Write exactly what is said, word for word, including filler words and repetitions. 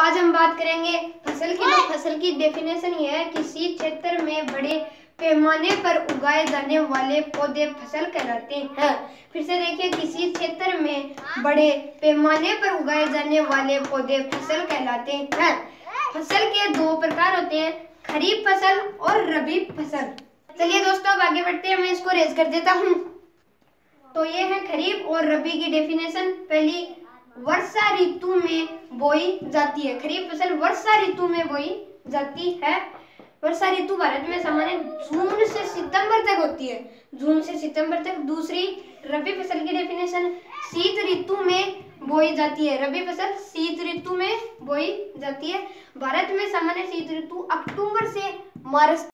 आज हम बात करेंगे फसल की। तो फसल की डेफिनेशन ये है, किसी क्षेत्र में बड़े पैमाने पर उगाए जाने वाले पौधे फसल कहलाते हैं। फिर से देखिए, किसी क्षेत्र में बड़े पैमाने पर उगाए जाने वाले पौधे फसल कहलाते हैं। फसल के दो प्रकार होते हैं, खरीफ फसल और रबी फसल। चलिए दोस्तों, अब आगे बढ़ते हैं। मैं इसको रेज कर देता हूँ। तो ये है खरीफ और रबी की डेफिनेशन। पहली, वर्षा ऋतु में बोई जाती है। खरीफ फसल वर्षा ऋतु में बोई जाती है। वर्षा ऋतु भारत में सामान्य जून से सितंबर तक होती है, जून से सितंबर तक। दूसरी, रबी फसल की डेफिनेशन, शीत ऋतु में बोई जाती है। रबी फसल शीत ऋतु में बोई जाती है। भारत में सामान्य शीत ऋतु अक्टूबर से मार्च